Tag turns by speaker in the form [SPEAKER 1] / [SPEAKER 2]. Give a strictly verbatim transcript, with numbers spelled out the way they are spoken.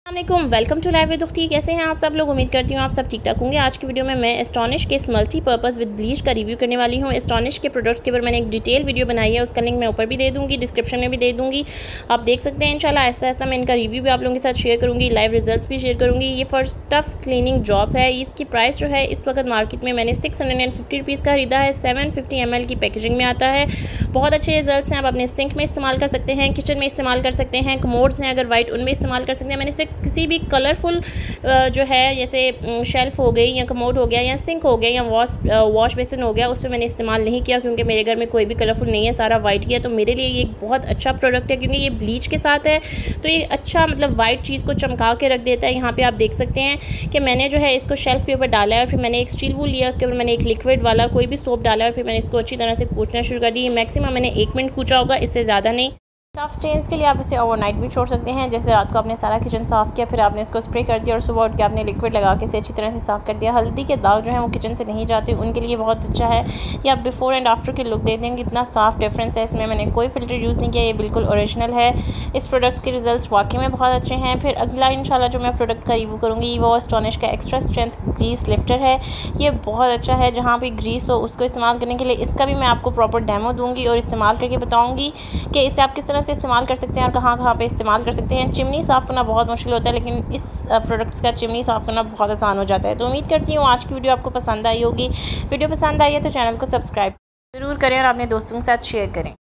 [SPEAKER 1] अस्सलामुअलैकुम, welcome to live with उख्ती। कैसे हैं आप सब लोग? उम्मीद करती हूँ आप सब ठीक ठाक होंगे। आज की वीडियो में मैं एस्टॉनिश के इस मल्टीपर्पज़ विद ब्लीच का रिव्यू करने वाली हूँ। एस्टॉनिश के प्रोडक्ट्स के ऊपर मैंने एक डिटेल वीडियो बनाई है, उसका लिंक मैं ऊपर भी दे दूँगी, डिस्क्रिप्शन में भी दे दूँगी, आप देख सकते हैं। इंशाल्लाह ऐसा ऐसा मैं इनका रिव्यू भी आप लोगों के साथ शेयर करूँगी, लाइव रिजल्ट्स भी शेयर करूँगी। ये फर्स्ट टफ क्लीनिंग जॉब है। इसकी प्राइस जो है इस वक्त मार्केट में मैंने six hundred and fifty rupees का खरीदा है। सेवन फिफ्टी एम एल की पैकेजिंग में आता है। बहुत अच्छे रिजल्ट्स हैं। आप अपने सिंक में इस्तेमाल कर सकते हैं, किचन में इस्तेमाल कर सकते हैं, कमोड्स हैं अगर वाइट उनमें इस्तेमाल कर सकते हैं। मैंने इसे किसी भी कलर फुल जो है जैसे शेल्फ हो गई या कमोड हो गया या सिंक हो गया या वॉश वॉश बेसिन हो गया, उस पर मैंने इस्तेमाल नहीं किया क्योंकि मेरे घर में कोई भी कलरफुल नहीं है, सारा वाइट ही है। तो मेरे लिए ये एक बहुत अच्छा प्रोडक्ट है क्योंकि ये ब्लीच के साथ है, तो ये अच्छा मतलब वाइट चीज़ को चमका के रख देता है। यहाँ पे आप देख सकते हैं कि मैंने जो है इसको शेल्फ के ऊपर डाला है और फिर मैंने एक स्टील वूल लिया, उसके ऊपर मैंने एक लिक्विड वाला कोई भी सोप डाला और फिर मैंने इसको अच्छी तरह से कूचना शुरू कर दी। मैक्सिमम मैंने एक मिनट कूचा होगा, इससे ज़्यादा नहीं। टफ स्टेन्स के लिए आप इसे ओवरनाइट भी छोड़ सकते हैं। जैसे रात को आपने सारा किचन साफ़ किया, फिर आपने इसको स्प्रे कर दिया और सुबह उठ के आपने लिक्विड लगा के इसे अच्छी तरह से साफ़ कर दिया। हल्दी के दाग जो हैं वो किचन से नहीं जाते, उनके लिए बहुत अच्छा है। या आप बिफोर एंड आफ्टर की लुक दे देंगे, इतना साफ़ डिफरेंस है इसमें। मैंने कोई फ़िल्टर यूज़ नहीं किया, ये बिल्कुल ओरिजिनल है। इस प्रोडक्ट के रिजल्ट्स वाकई में बहुत अच्छे हैं। फिर अगला इंशाल्लाह जो मैं प्रोडक्ट का रिव्यू करूँगी वो एस्टॉनिश का एक्स्ट्रा स्ट्रेंथ ग्रीस लिफ्टर है। ये बहुत अच्छा है, जहाँ भी ग्रीस हो उसको इस्तेमाल करने के लिए। इसका भी मैं आपको प्रॉपर डेमो दूँगी और इस्तेमाल करके बताऊँगी कि इसे आप किस तरह से इस्तेमाल कर सकते हैं और कहाँ कहाँ पे इस्तेमाल कर सकते हैं। चिमनी साफ़ करना बहुत मुश्किल होता है, लेकिन इस प्रोडक्ट्स का चिमनी साफ़ करना बहुत आसान हो जाता है। तो उम्मीद करती हूँ आज की वीडियो आपको पसंद आई होगी। वीडियो पसंद आई है तो चैनल को सब्सक्राइब ज़रूर करें और अपने दोस्तों के साथ शेयर करें।